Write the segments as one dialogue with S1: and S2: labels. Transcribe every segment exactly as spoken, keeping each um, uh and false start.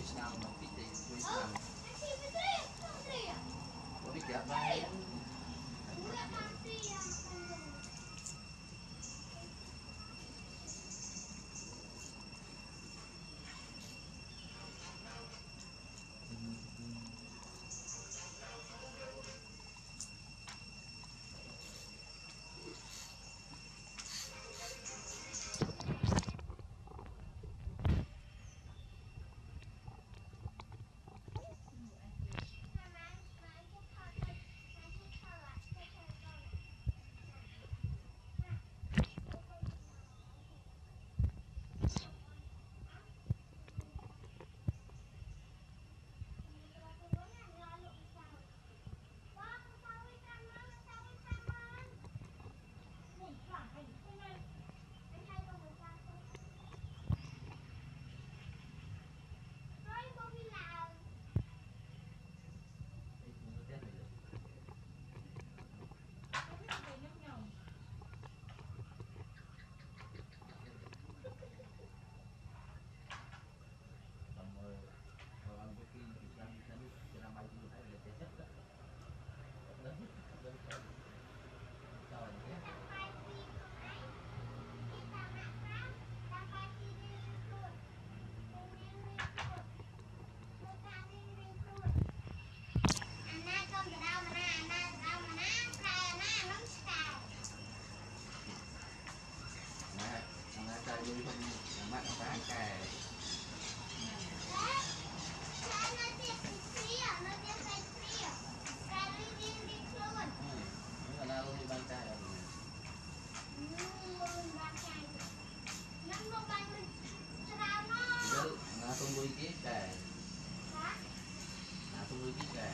S1: Islam mà cái gì của Islam có cái chợ này mắt bán cái nó tung đuôi chiếc kè nó tung đuôi chiếc kè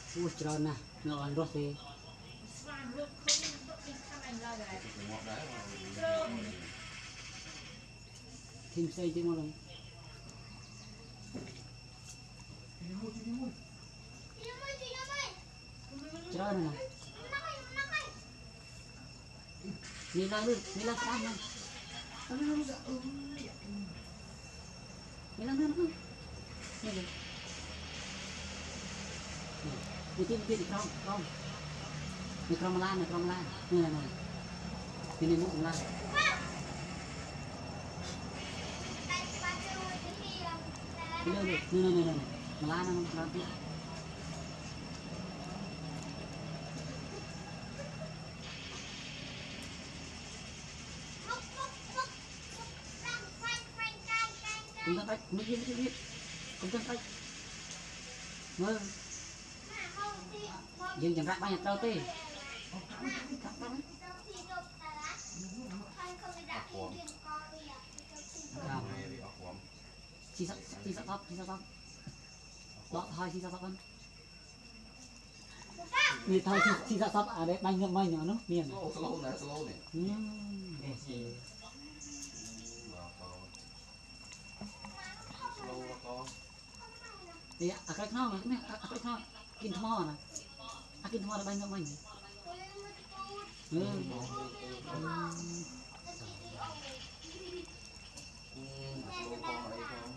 S2: ui trời nè nó ăn rốt thì thêm xây chứ mà luôn trời nè đi lại đi đi lại sao nè đi lại nữa đi đi đi tìm tìm không không đi không lan này không lan này này này đi đi múc lan đi lên đi này này này này mà lan nó lan tiếp cũng tăng cách mới biết biết cũng tăng cách mơ dừng chẳng rác bao nhiêu đâu tê chỉ sợ chỉ sợ tóc chỉ sợ tóc đó thôi chỉ sợ tóc anh người thôi chỉ chỉ sợ tóc à đấy bánh nhầm bánh nhỏ nó miền
S1: Slow, slow nè, slow nè. Slow quá con.
S2: Thì à cái thao này, à cái thao kinh thao nè, à kinh thao là bánh nhầm bánh. Ừ.
S1: Ừ, slow con lại thôi.